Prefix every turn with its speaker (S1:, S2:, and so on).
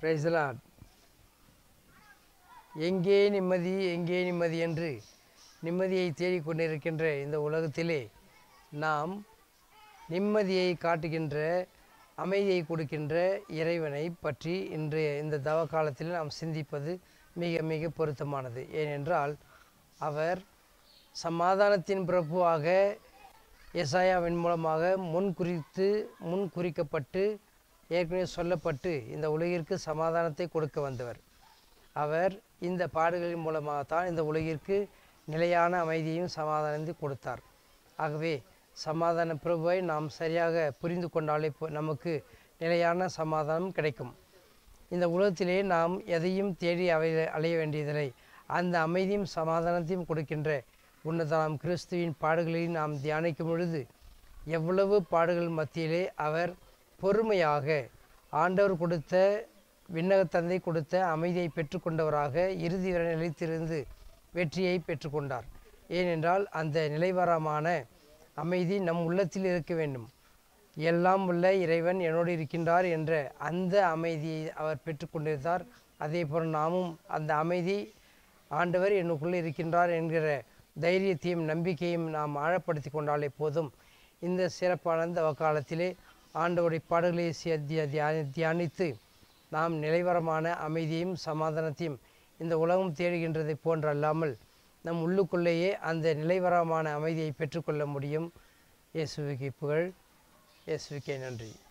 S1: Praise the Lord. எங்கே நிம்மதி எங்கே நிம்மதி என்று நிம்மதியை தேடிக்கொண்டிருக்கின்ற இந்த உலகத்திலே நாம் நிம்மதியை காட்டுகின்ற, அமைதியை கொடுக்கின்ற இறைவனை பற்றி இன்றைய இந்த தவ காலத்தில் நாம் சிந்திப்பது மிக மிக பொருத்தமானது. ஏனென்றால் அவர் சமாதானத்தின் பிரபுவாக எசாயாவின் மூலமாக முன்குறிக்கப்பட்டு ஏற்கனவே சொல்லப்பட்டு இந்த உலகிற்கு சமாதானத்தை கொடுக்க வந்தவர். அவர் இந்த பாடுகளின் மூலமாகத்தான் இந்த உலகிற்கு நிலையான அமைதியையும் சமாதானத்தையும் கொடுத்தார். ஆகவே சமாதான பிரபுவை நாம் சரியாக புரிந்து கொண்டாலே நமக்கு நிலையான சமாதானம் கிடைக்கும். இந்த உலகத்திலே நாம் எதையும் தேடி அலைய வேண்டியதில்லை. அந்த அமைதியும் சமாதானத்தையும் கொடுக்கின்ற உன்னதனாம் கிறிஸ்துவின் பாடுகளை நாம் தியானிக்கும் பொழுது எவ்வளவு பாடுகள் மத்தியிலே அவர் பொறுமையாக ஆண்டவர் கொடுத்த விண்ணகத்தந்தை கொடுத்த அமைதியை பெற்றுக்கொண்டவராக இறுதி வரை நிலைத்திருந்து வெற்றியை பெற்றுக்கொண்டார். ஏனென்றால் அந்த நிலைவரமான அமைதி நம் உள்ளத்தில் இருக்க வேண்டும். எல்லாம் உள்ள இறைவன் என்னோடு இருக்கின்றார் என்ற அந்த அமைதியை அவர் பெற்றுக்கொண்டிருந்தார். அதே போல் நாமும் அந்த அமைதி ஆண்டவர் எனக்குள்ளே இருக்கின்றார் என்கிற தைரியத்தையும் நம்பிக்கையும் நாம் ஆழப்படுத்தி கொண்டாலே போதும். இந்த சிறப்பான இந்த காலத்திலே ஆண்டவருடைய பாடுகளை தியானித்து நாம் நிலைவரமான அமைதியையும் சமாதானத்தையும் இந்த உலகம் தேடுகின்றதை போன்று அல்லாமல் நம் உள்ளுக்குள்ளேயே அந்த நிலைவரமான அமைதியை பெற்றுக்கொள்ள முடியும். இயேசுவுக்கு புகழ். இயேசுவுக்கே நன்றி.